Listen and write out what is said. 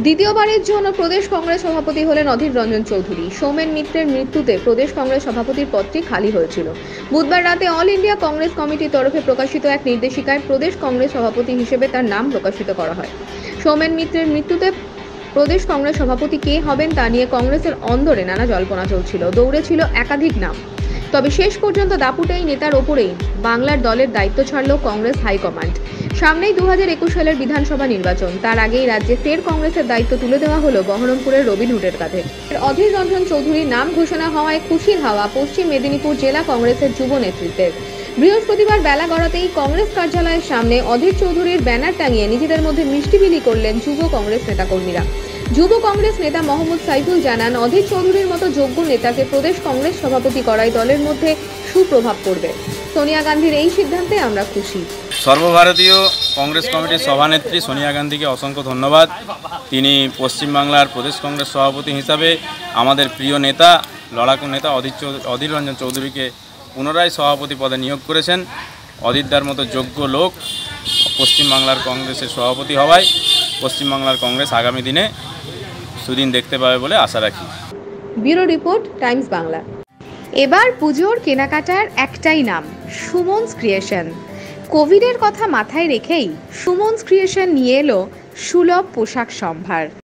দ্বিতীয়বারের জন্য প্রদেশ কংগ্রেস সভাপতি হলেন অধীর রঞ্জন চৌধুরী। সৌমেন মিত্রের মৃত্যুতে প্রদেশ কংগ্রেস সভাপতির পদটি খালি হয়েছিল। বুধবার রাতে অল ইন্ডিয়া কংগ্রেস কমিটির তরফে প্রকাশিত এক নির্দেশিকায় প্রদেশ কংগ্রেস সভাপতি হিসেবে তার নাম প্রকাশিত করা হয়। সৌমেন মিত্রের মৃত্যুতে প্রদেশ কংগ্রেস সভাপতি কে হবেন তা নিয়ে কংগ্রেসের অন্দরে নানা জল্পনা চলছিল। দৌড়ে ছিল একাধিক নাম, তবে শেষ পর্যন্ত দাপুটে এই নেতার ওপরেই বাংলার দলের দায়িত্ব ছাড়ল কংগ্রেস হাইকমান্ড। সামনেই 2021 সালের বিধানসভা নির্বাচন, তার আগেই রাজ্যে ফের কংগ্রেসের দায়িত্ব তুলে দেওয়া হলো বহরমপুরের রবিনহুডের কাঁধে। অধীর রঞ্জন চৌধুরীর নাম ঘোষণা হওয়ায় খুশির হাওয়া পশ্চিম মেদিনীপুর জেলা কংগ্রেসের যুব নেতৃত্বের। বৃহস্পতিবার বেলা গড়াতেই কংগ্রেস কার্যালয়ের সামনে অধীর চৌধুরীর ব্যানার টাঙিয়ে নিজেদের মধ্যে মিষ্টি বিলি করলেন যুব কংগ্রেস নেতাকর্মীরা। যুব কংগ্রেস নেতা মোহাম্মদ সাইফুল জানান, অধীর চৌধুরীর মতো যোগ্য নেতাকে প্রদেশ কংগ্রেস সভাপতি করায় দলের মধ্যে সুপ্রভাব পড়বে। সোনিয়া গান্ধীর এই সিদ্ধান্তে আমরা খুশি। সর্বভারতীয় কংগ্রেস কমিটির সভানেত্রী সোনিয়া গান্ধীকে অসংখ্য ধন্যবাদ। তিনি পশ্চিমবাংলার প্রদেশ কংগ্রেস সভাপতি হিসাবে আমাদের প্রিয় নেতা, লড়াকু নেতা অধীর রঞ্জন চৌধুরীকে পুনরায় সভাপতি পদে নিয়োগ করেছেন। অধীরদার মতো যোগ্য লোক পশ্চিমবাংলার কংগ্রেসের সভাপতি হওয়ায় পশ্চিমবাংলার কংগ্রেস আগামী দিনে সুদিন দেখতে পাবে বলে আশা রাখি। Bureau report, times Bangla. এবার পুজোর কেনাকাটার একটাই নাম, সুমনস ক্রিয়েশন। কোভিডের কথা মাথায় রেখেই সুমনস ক্রিয়েশন নিয়ে এলো সুলভ পোশাক সম্ভার।